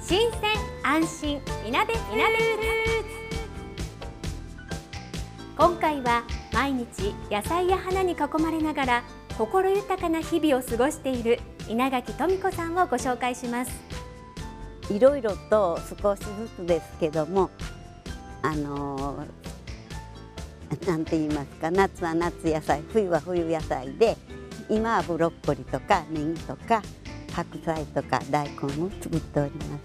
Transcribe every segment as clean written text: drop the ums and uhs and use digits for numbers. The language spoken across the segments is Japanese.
新鮮安心いなべフーズ。今回は毎日野菜や花に囲まれながら心豊かな日々を過ごしている稲垣富子さんをご紹介します。 いろいろと少しずつですけども、なんて言いますか、夏は夏野菜、冬は冬野菜で、今はブロッコリーとかネギとか白菜とか大根を作っております。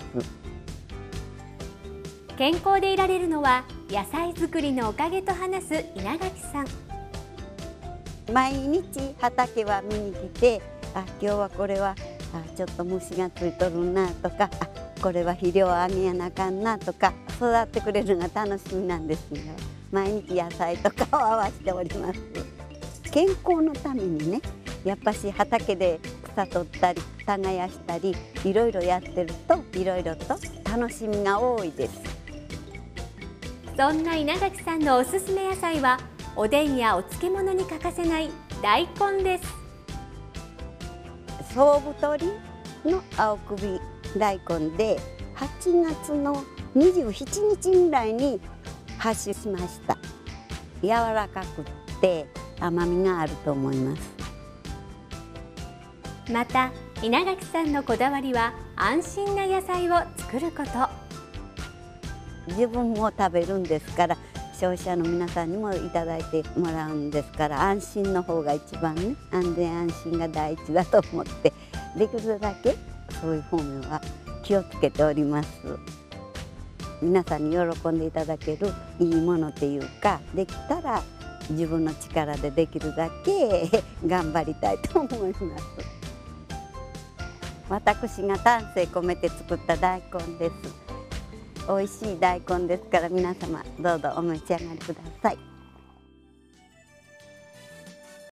健康でいられるのは野菜作りのおかげと話す稲垣さん。 毎日畑は見に来て、今日はこれはちょっと虫がついとるなとか、これは肥料あげやなあかんなとか、育ってくれるのが楽しみなんですが、毎日野菜とかを合わせております。健康のためにね、やっぱし畑で草取ったり耕したりいろいろやってると、いろいろと楽しみが多いです。 そんな稲垣さんのおすすめ野菜は、おでんやお漬物に欠かせない大根です。 総太りの青首大根で、8月の27日ぐらいに発種しました。柔らかくって甘みがあると思います。 また稲垣さんのこだわりは安心な野菜を作ること。 自分も食べるんですから、消費者の皆さんにもいただいてもらうんですから、安心の方が一番ね、安全安心が第一だと思って、できるだけそういう方面は気をつけております。皆さんに喜んでいただけるいいものっていうか、できたら自分の力でできるだけ頑張りたいと思います。私が丹精込めて作った大根です。美味しい大根ですから、皆様どうぞお召し上がりください。